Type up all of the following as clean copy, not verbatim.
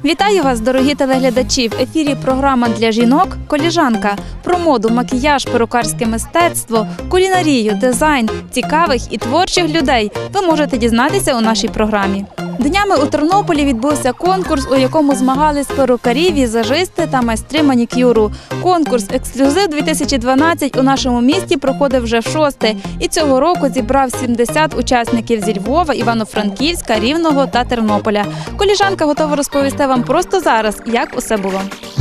Вітаю вас, дорогі телеглядачі! В ефірі програма для жінок «Коліжанка» про моду, макіяж, перукарське мистецтво, кулінарію, дизайн, цікавих і творчих людей ви можете дізнатися у нашій програмі. Днями у Тернополі відбувся конкурс, у якому змагались перукарі, візажисти та майстри манікюру. Конкурс «Ексклюзив-2012» у нашому місті проходив вже вшосте. І цього року зібрав 70 учасників зі Львова, Івано-Франківська, Рівного та Тернополя. Коліжанка готова розповісти вам просто зараз, як усе було.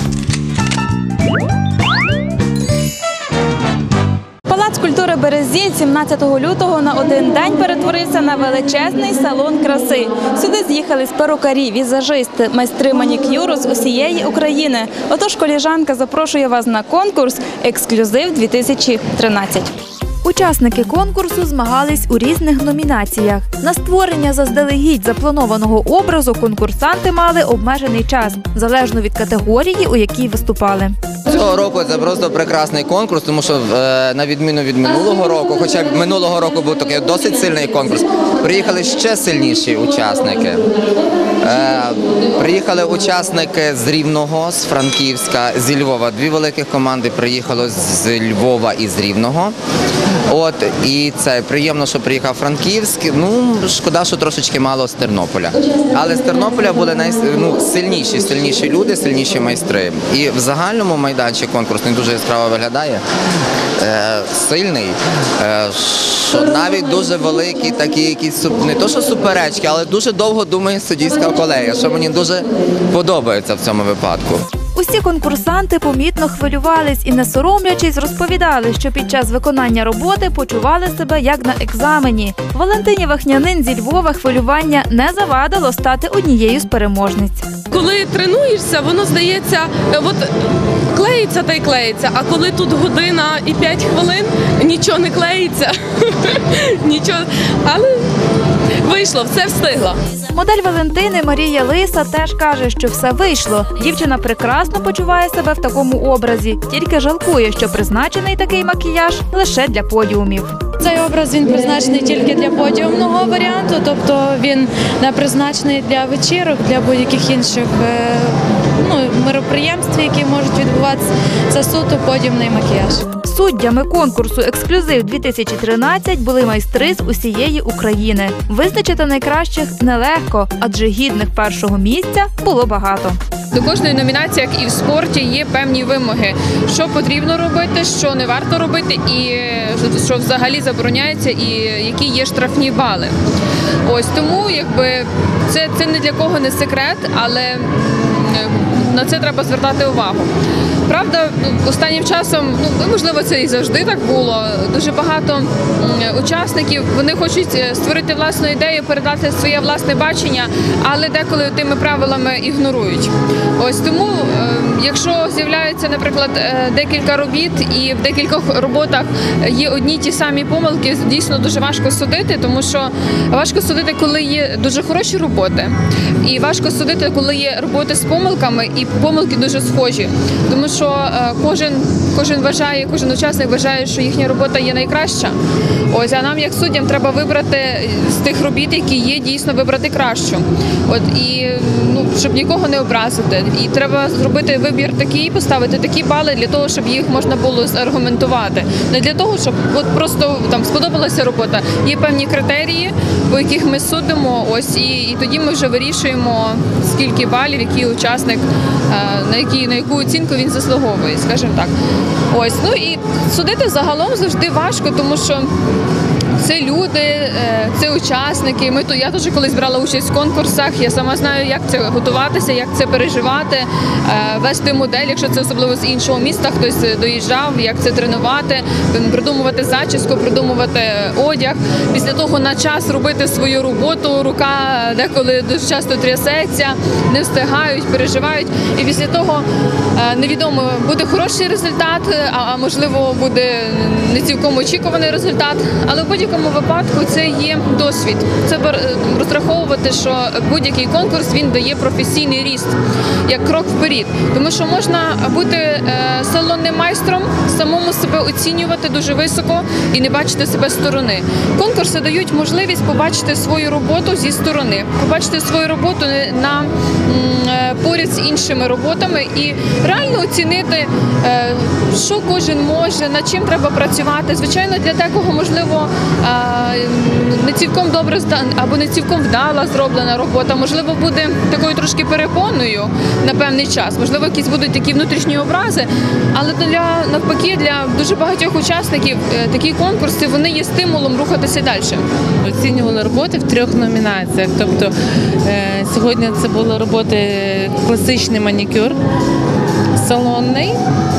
Палац культури «Березіль» 17 лютого на один день перетворився на величезний салон краси. Сюди з'їхались перукарі, візажисти, майстри манікюру з усієї України. Отож, коліжанка запрошує вас на конкурс «Ексклюзив-2013». Учасники конкурсу змагались у різних номінаціях. На створення заздалегідь запланованого образу конкурсанти мали обмежений час, залежно від категорії, у якій виступали. Цього року це просто прекрасний конкурс, тому що на відміну від минулого року, хоча минулого року був такий досить сильний конкурс, приїхали ще сильніші учасники. Приїхали учасники з Рівного, з Франківська, зі Львова. Дві великих команди приїхало з Львова і з Рівного. І це приємно, що приїхав Франківськ. Шкода, що трошечки мало з Тернополя. Але з Тернополя були сильніші люди, сильніші майстри. І в загальному майданчик конкурсний дуже яскраво виглядає. Сильний, що навіть дуже великі такі якісь, не то що суперечки, але дуже довго думає суддівська колегія, що мені дуже подобається в цьому випадку. Усі конкурсанти помітно хвилювались і, не соромлячись, розповідали, що під час виконання роботи почували себе як на екзамені. Валентині Вахнянин зі Львова хвилювання не завадило стати однією з переможниць. Коли тренуєшся, воно здається, клеїться та й клеїться, а коли тут година і 5 хвилин, нічого не клеїться, нічого, але вийшло, все встигла. Модель Валентини Марія Лиса теж каже, що все вийшло. Дівчина прекрасно почуває себе в такому образі, тільки жалкує, що призначений такий макіяж лише для подіумів. Цей образ він призначений тільки для подіумного варіанту, тобто він не призначений для вечірок, для будь-яких інших мероприємств, які можуть відбуватися. Це суто подіумний макіяж. Суддями конкурсу «Ексклюзив-2013» були майстри з усієї України. Визначити найкращих нелегко, адже гідних першого місця було багато. До кожної номінації, як і в спорті, є певні вимоги, що потрібно робити, що не варто робити, і що взагалі забороняється, і які є штрафні бали. Тому це не для кого не секрет, але на це треба звертати увагу. Правда, останнім часом, можливо, це і завжди так було, дуже багато учасників, вони хочуть створити власну ідею, передати своє власне бачення, але деколи тими правилами ігнорують. Тому, якщо з'являються, наприклад, декілька робіт і в декількох роботах є одні й ті самі помилки, дійсно дуже важко судити, тому що важко судити, коли є дуже хороші роботи, і важко судити, коли є роботи з помилками, і помилки дуже схожі. Тому що кожен учасник вважає, що їхня робота є найкраща. А нам, як суддям, треба вибрати з тих робіт, які є, дійсно вибрати кращу. Щоб нікого не образити. І треба зробити вибір такий, поставити такі бали для того, щоб їх можна було аргументувати. Не для того, щоб просто сподобалася робота. Є певні критерії, по яких ми судимо, і тоді ми вже вирішуємо, скільки балів, який учасник, на яку оцінку він заслуговує, скажімо так. І судити загалом завжди важко, тому що це люди, це учасники. Я теж колись брала участь в конкурсах, я сама знаю, як це готуватися, як це переживати, вести модель, якщо це особливо з іншого міста, хтось доїжджав, як це тренувати, придумувати зачіску, придумувати одяг. Після того на час робити свою роботу, рука деколи дуже часто трясеться, не встигають, переживають. І після того невідомо, буде хороший результат, а можливо буде не цілком очікуваний результат, але в будь-якому будь-якому випадку це є досвід. Це розраховувати, що будь-який конкурс він дає професійний ріст, як крок вперед. Тому що можна бути салонним майстром, самому себе оцінювати дуже високо і не бачити себе з сторони. Конкурси дають можливість побачити свою роботу зі сторони, побачити свою роботу поряд з іншими роботами і реально оцінити, що кожен може, над чим треба працювати. Звичайно, для декого, можливо, не цілком добре або не цілком вдала зроблена робота, можливо, буде такою трошки перепоною на певний час, можливо, якісь будуть такі внутрішні образи, але навпаки, для дуже багатьох учасників такі конкурси, вони є стимулом рухатися далі. Оцінювали роботи в 3 номінаціях. Тобто сьогодні це були роботи класичний манікюр, салонний,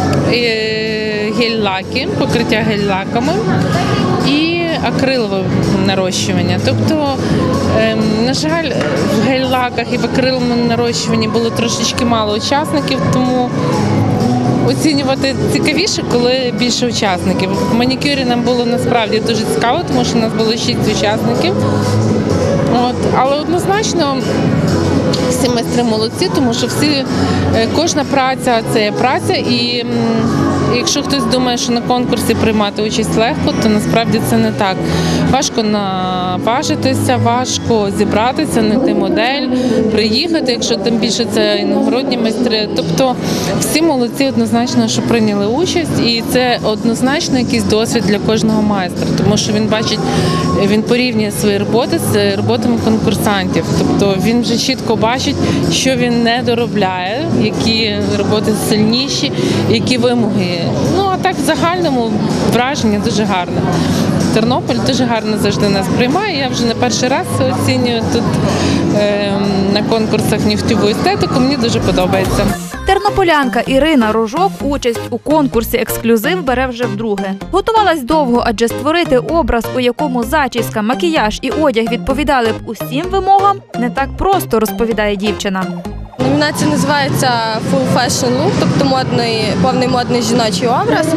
гель-лаки, покриття гель-лаками і акрилове нарощування. Тобто, на жаль, в гель-лаках і в акриловому нарощуванні було трошечки мало учасників, тому оцінювати цікавіше, коли більше учасників. В манікюрі нам було насправді дуже цікаво, тому що у нас було 6 учасників. Але однозначно всі майстри молодці, тому що кожна праця – це є праця, і якщо хтось думає, що на конкурсі приймати участь легко, то насправді це не так. Важко наважитися, важко зібратися, знайти модель, приїхати, якщо тим більше це іногородні майстри. Тобто всі молодці однозначно, що прийняли участь, і це однозначно якийсь досвід для кожного майстра, тому що він бачить, він порівнює свої роботи з роботами конкурсантів. Тобто він вже чітко бачить, що він не доробляє, які роботи сильніші, які вимоги. А так в загальному враження дуже гарне. Тернопіль дуже гарно завжди нас приймає. Я вже не перший раз оцінюю тут на конкурсах нігтєву естетику. Мені дуже подобається. Тернополянка Ірина Рожок участь у конкурсі «Ексклюзив» бере вже вдруге. Готувалась довго, адже створити образ, у якому зачіска, макіяж і одяг відповідали б усім вимогам, не так просто, розповідає дівчина. Номінація називається Full Fashion Look, тобто повний модний жіночий образ.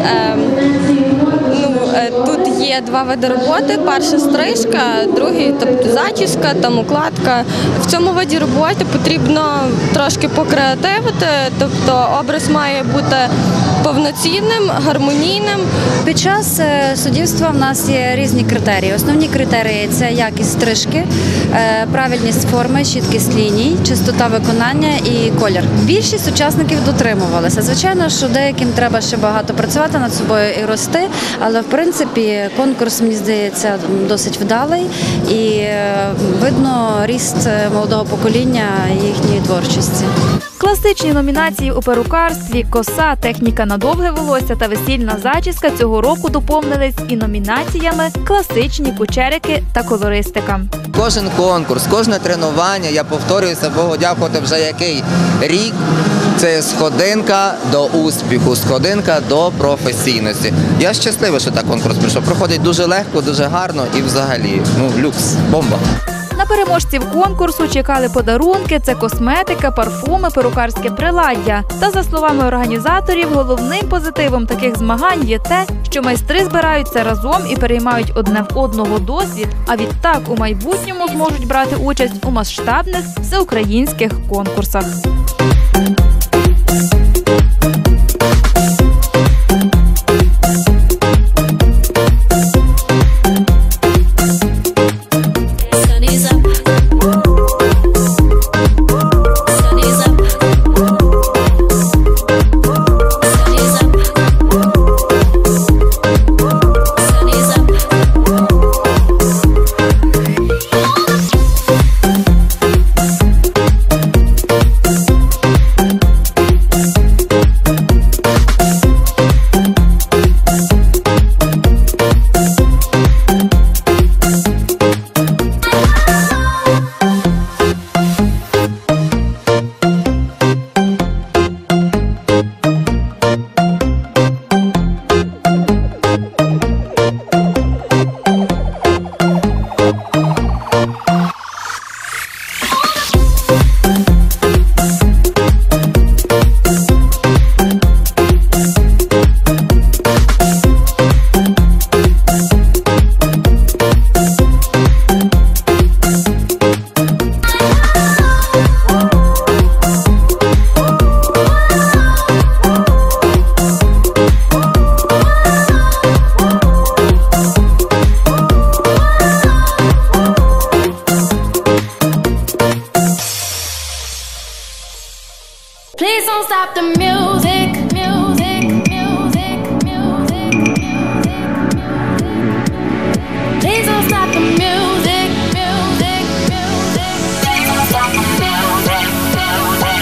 Тут є 2 види роботи. Перша стрижка, другий, тобто зачіска, там укладка. В цьому виді роботи потрібно трошки покреативити, тобто образ має бути повноцінним, гармонійним. Під час суддівства в нас є різні критерії. Основні критерії – це якість стрижки, правильність форми, чіткість ліній, чистота виконання і колір. Більшість учасників дотримувалися. Звичайно, що деяким треба ще багато працювати над собою і рости, але в принципі конкурс, мені здається, досить вдалий і видно ріст молодого покоління їхньої творчості. Класичні номінації у перукарстві, коса, техніка на довге волосся та весільна зачіска цього року доповнились і номінаціями класичні кучерики та колористика. Кожен конкурс, кожне тренування, я повторююся, Богу дякувати вже який рік, це сходинка до успіху, сходинка до професійності. Я щасливий, що так конкурс прийшов. Проходить дуже легко, дуже гарно і взагалі, люкс, бомба. На переможців конкурсу чекали подарунки, це косметика, парфуми, перукарське приладдя. Та, за словами організаторів, головним позитивом таких змагань є те, що майстри збираються разом і переймають одне в одного досвід, а відтак у майбутньому зможуть брати участь у масштабних всеукраїнських конкурсах. Please don't stop the music, music, music, music, music. Please don't stop the music, music, music. Please don't stop the music, music.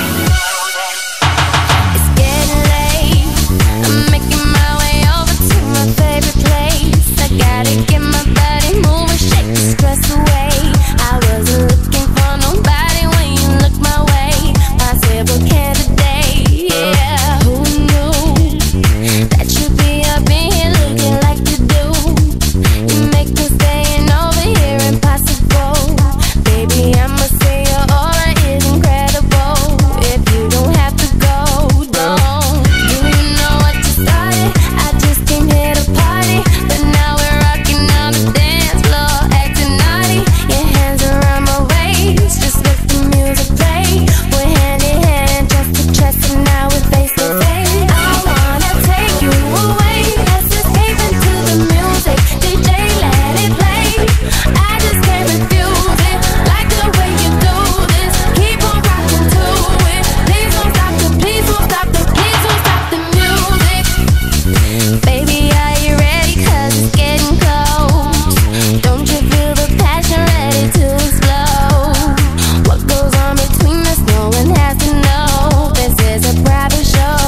It's getting late. I'm making my way over to my favorite place. I gotta get my body moving, shake the stress away. I wasn't looking for nobody when you looked my way. Possible candidate, yeah. Who knew that you'd be up in here looking like you do? You make me staying over here impossible. Baby, I'ma say your aura is incredible. If you don't have to go, don't. Do you know what you started? I just came here to party, but now we're rocking on the dance floor, acting naughty. Your hands around my waist, just let the music play. We're hand in hand, chest to chest, and now we're face to face. I wanna take you away, let's escape into the music. DJ, let it play. I just can't refuse it, like the way you do this. Keep on rocking to it. Please don't stop the, please don't stop the, please don't stop the music. Baby, are you ready? 'Cause it's getting close. Don't you feel the passion ready to explode? What goes on between us, no one has to know. This is a private show.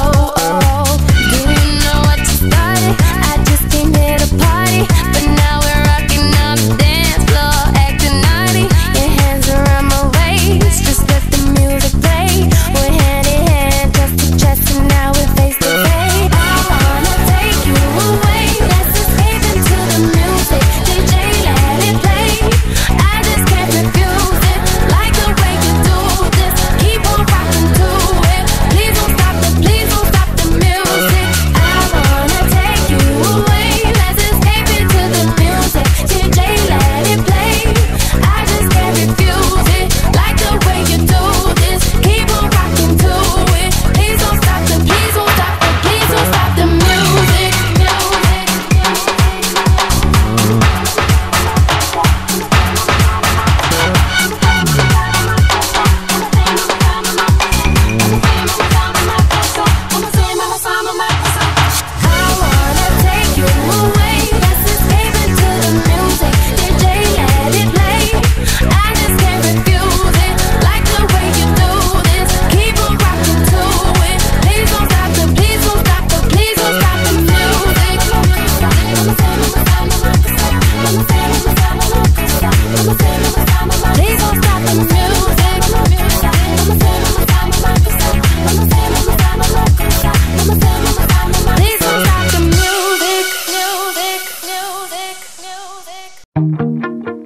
Do you know what you started? I just came here to party, but now we're rocking on the dance floor, acting naughty. Your hands around my waist, just let the music play. We're hand in hand, chest to chest, and now we're face to face. I wanna take you away, let's escape into the music. DJ, let it play. I just can't refuse it, like the way you do this. Keep on rocking to it. Please don't stop the, please don't stop the music. I wanna take you away, let's escape into the music. DJ, let it play. I just can't refuse it, like the way you do this. Keep on rocking to it. Please don't stop the, please don't stop the, please don't stop the music, music, I wanna take you away, let's escape into the music. DJ, let it play. I just can't refuse it, like the way you do this. Keep on rocking to it. Please don't stop the, please don't stop the, please don't stop the music. Please don't stop the music. Please don't stop the music, music, music, music.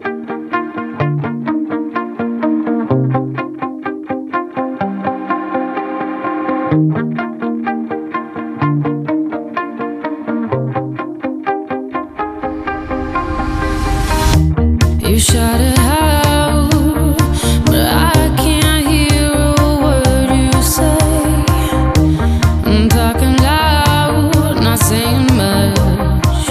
You shout it out, but I can't hear a word you say. I'm talking loud, not saying much.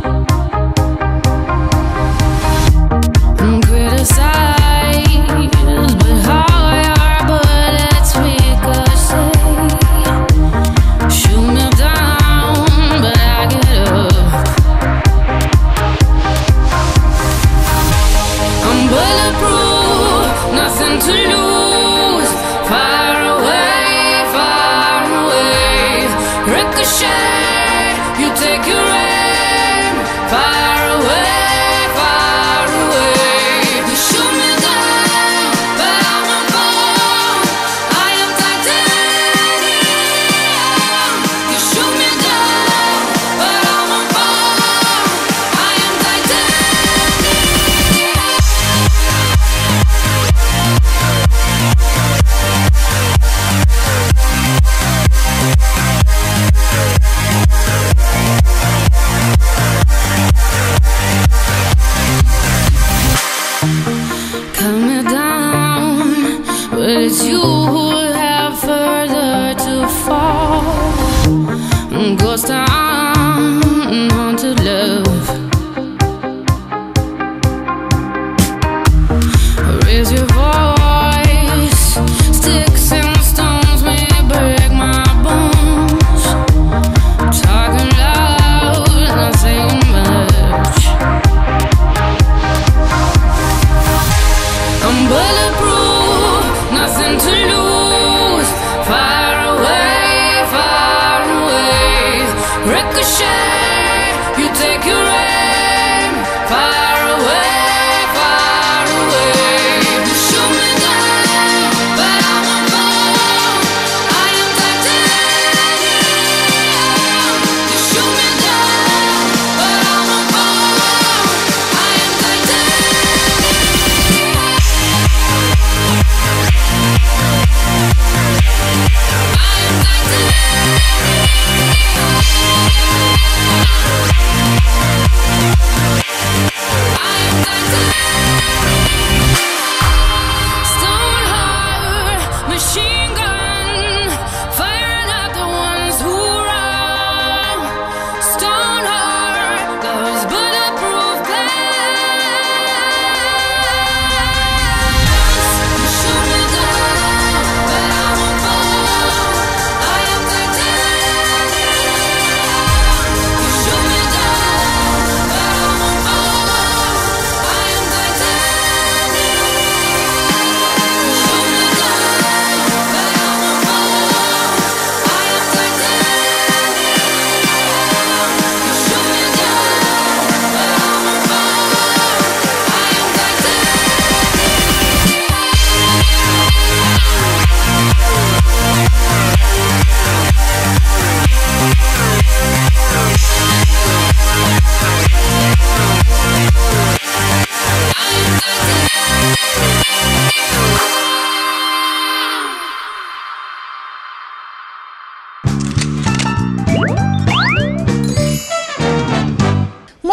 I'm criticized, but how are bullets ricochet? Shoot me down, but I get up. I'm bulletproof, nothing to lose. Far away, far away. Ricochet, you take your aim. Far away, far away. You shoot me down, but I won't fall. I am titanium. You shoot me down, but I won't fall. I am titanium.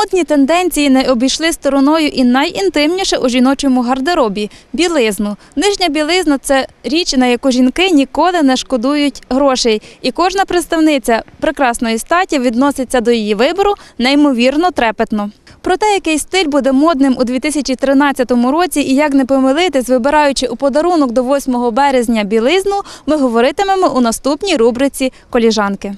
Модні тенденції не обійшли стороною і найінтимніше у жіночому гардеробі – білизну. Нижня білизна – це річ, на яку жінки ніколи не шкодують грошей. І кожна представниця прекрасної статі відноситься до її вибору неймовірно трепетно. Про те, який стиль буде модним у 2013 році і як не помилитись, вибираючи у подарунок до 8 березня білизну, ми говоритимемо у наступній рубриці «Коліжанки».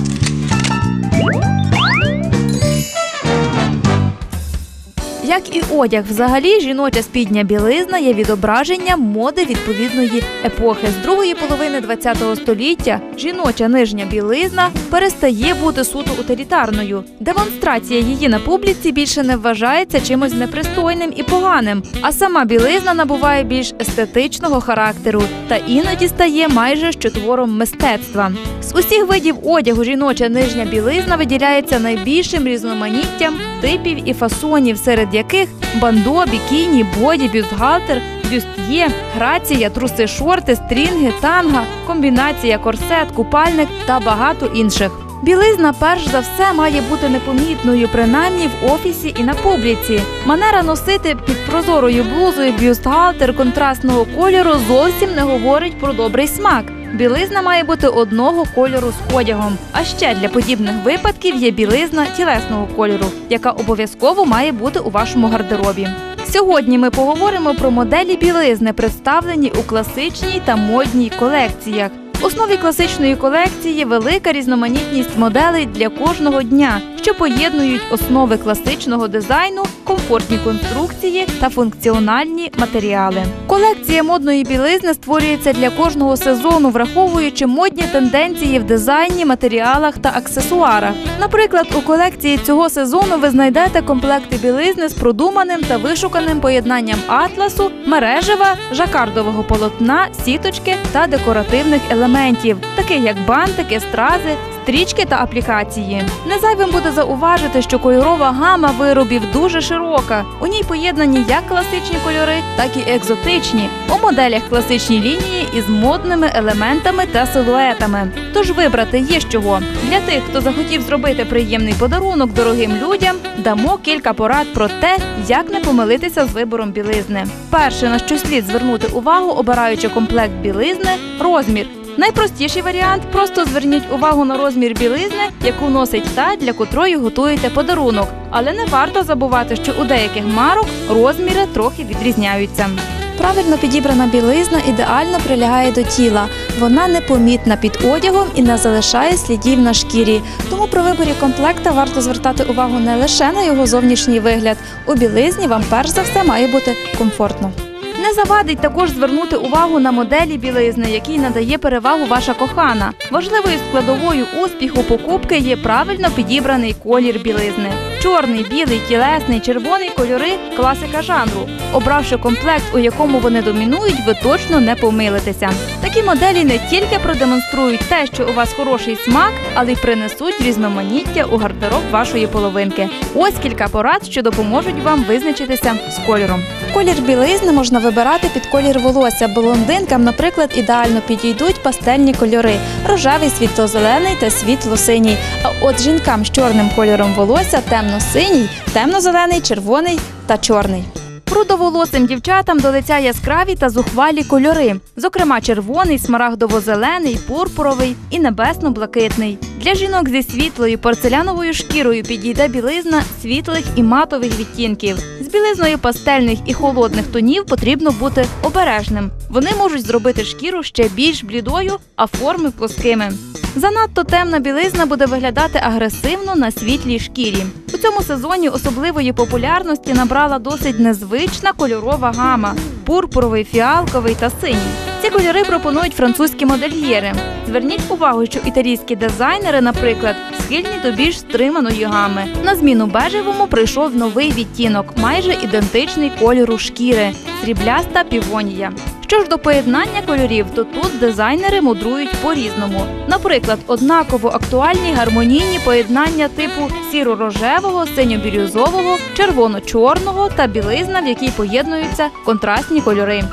Як і одяг, взагалі, жіноча спідня білизна є відображенням моди відповідної епохи. З другої половини ХХ століття жіноча нижня білизна перестає бути суто утилітарною. Демонстрація її на публіці більше не вважається чимось непристойним і поганим, а сама білизна набуває більш естетичного характеру та іноді стає майже що твором мистецтва. З усіх видів одягу жіноча нижня білизна виділяється найбільшим різноманіттям типів і фасонів, серед яких бандо, бікіні, боді, бюстгальтер, бюст'є, грація, труси-шорти, стрінги, танга, комбінація, корсет, купальник та багато інших. Білизна, перш за все, має бути непомітною, принаймні в офісі і на публіці. Манера носити під прозорою блузою бюстгальтер контрастного кольору зовсім не говорить про добрий смак. Білизна має бути одного кольору з одягом. А ще для подібних випадків є білизна тілесного кольору, яка обов'язково має бути у вашому гардеробі. Сьогодні ми поговоримо про моделі білизни, представлені у класичній та модній колекціях. В основі класичної колекції є велика різноманітність моделей для кожного дня, що поєднують основи класичного дизайну, комфортні конструкції та функціональні матеріали. Колекція модної білизни створюється для кожного сезону, враховуючи модні тенденції в дизайні, матеріалах та аксесуарах. Наприклад, у колекції цього сезону ви знайдете комплекти білизни з продуманим та вишуканим поєднанням атласу, мережева, жакардового полотна, сіточки та декоративних елементів, таких як бантики, стрази, стрічки та аплікації. Не зайвим буде зауважити, що кольорова гама виробів дуже широка. У ній поєднані як класичні кольори, так і екзотичні. У моделях класичні лінії із модними елементами та силуетами. Тож вибрати є з чого. Для тих, хто захотів зробити приємний подарунок дорогим людям, дамо кілька порад про те, як не помилитися з вибором білизни. Перше, на що слід звернути увагу, обираючи комплект білизни – розмір. Найпростіший варіант – просто зверніть увагу на розмір білизни, яку носить та, для котрої готуєте подарунок. Але не варто забувати, що у деяких марок розміри трохи відрізняються. Правильно підібрана білизна ідеально прилягає до тіла. Вона непомітна під одягом і не залишає слідів на шкірі. Тому при виборі комплекта варто звертати увагу не лише на його зовнішній вигляд. У білизні вам перш за все має бути комфортно. Не завадить також звернути увагу на моделі білизни, якій надає перевагу ваша кохана. Важливою складовою успіху покупки є правильно підібраний колір білизни. Чорний, білий, тілесний, червоний кольори – класика жанру. Обравши комплект, у якому вони домінують, ви точно не помилитеся. Такі моделі не тільки продемонструють те, що у вас хороший смак, але й принесуть різноманіття у гардероб вашої половинки. Ось кілька порад, що допоможуть вам визначитися з кольором. Колір білизни можна вибирати під колір волосся. Блондинкам, наприклад, ідеально підійдуть пастельні кольори – рожевий, світло-зелений та світло-синій. А от жінкам з чорним кольором волосся – темно-синій, темно-зелений, червоний та чорний. Рудоволосим дівчатам до лиця яскраві та зухвалі кольори, зокрема червоний, смарагдово-зелений, пурпуровий і небесно-блакитний. Для жінок зі світлою порцеляновою шкірою підійде білизна світлих і матових відтінків. З білизною пастельних і холодних тонів потрібно бути обережним. Вони можуть зробити шкіру ще більш блідою, а форми плоскими. Занадто темна білизна буде виглядати агресивно на світлій шкірі. У цьому сезоні особливої популярності набрала досить незвична кольорова гама – пурпуровий, фіалковий та синій. Ці кольори пропонують французькі модельєри. Зверніть увагу, що італійські дизайнери, наприклад, схильні до більш стриманої гами. На зміну бежевому прийшов новий відтінок, майже ідентичний кольору шкіри – срібляста півонія. Що ж до поєднання кольорів, то тут дизайнери мудрують по-різному. Наприклад, однаково актуальні гармонійні поєднання типу сіро-рожевого, синьо-бірюзового, червоно-чорного та білизна, в якій поєднуються контрастні кольори.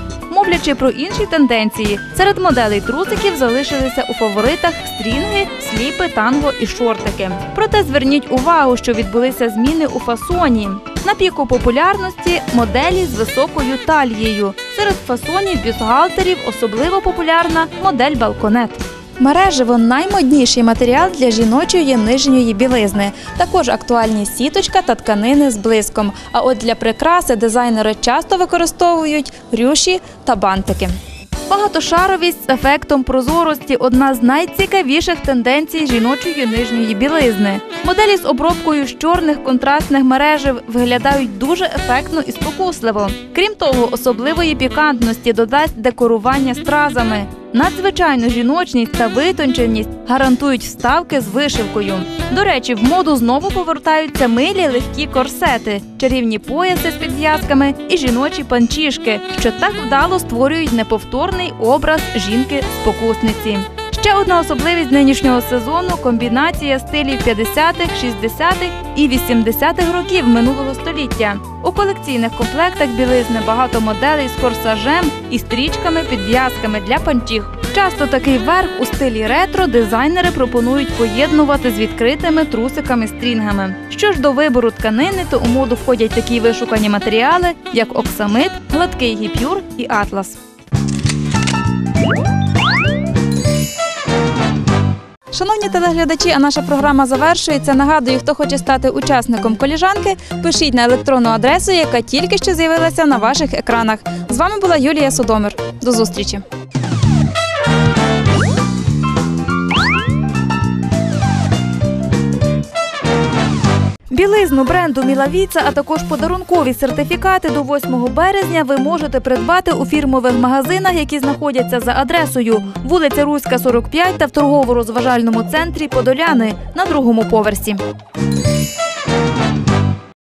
мовлячи про інші тенденції, серед моделей трусиків залишилися у фаворитах стрінги, сліпи, танго і шортики. Проте зверніть увагу, що відбулися зміни у фасоні. На піку популярності – моделі з високою талією. Серед фасонів бюстгальтерів особливо популярна модель балконет. Мережево – наймодніший матеріал для жіночої нижньої білизни. Також актуальні сіточка та тканини з блиском. А от для прикраси дизайнери часто використовують рюші та бантики. Багатошаровість з ефектом прозорості – одна з найцікавіших тенденцій жіночої нижньої білизни. Моделі з обробкою з чорних контрастних мережів виглядають дуже ефектно і спокусливо. Крім того, особливої пікантності додасть декорування стразами. Надзвичайну жіночність та витонченість гарантують вставки з вишивкою. До речі, в моду знову повертаються милі легкі корсети, чарівні пояси з підв'язками і жіночі панчішки, що так вдало створюють неповторний образ жінки-спокусниці. Ще одна особливість нинішнього сезону – комбінація стилів 50-х, 60-х і 80-х років минулого століття. У колекційних комплектах білизни багато моделей з корсажем і стрічками-підв'язками для панчіх. Часто такий верх у стилі ретро дизайнери пропонують поєднувати з відкритими трусиками-стрінгами. Що ж до вибору тканини, то у моду входять такі вишукані матеріали, як оксамит, гладкий гіпюр і атлас. Шановні телеглядачі, а наша програма завершується. Нагадую, хто хоче стати учасником коліжанки, пишіть на електронну адресу, яка тільки що з'явилася на ваших екранах. З вами була Юлія Содомир. До зустрічі! Білизну бренду «Мілавіца», а також подарункові сертифікати до 8 березня ви можете придбати у фірмових магазинах, які знаходяться за адресою вулиця Руська, 45 та в торгово-розважальному центрі «Подоляни» на 2-му поверсі.